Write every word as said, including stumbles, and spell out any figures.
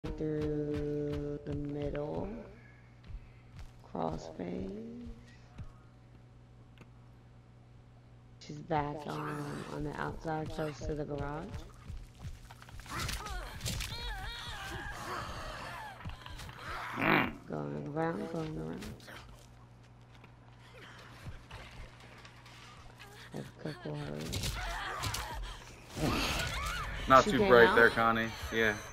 through the middle, cross phase. She's back on on the outside, close to the garage. Going around, going around. Have a couple hurry. Not She too came bright out? there, Connie. Yeah.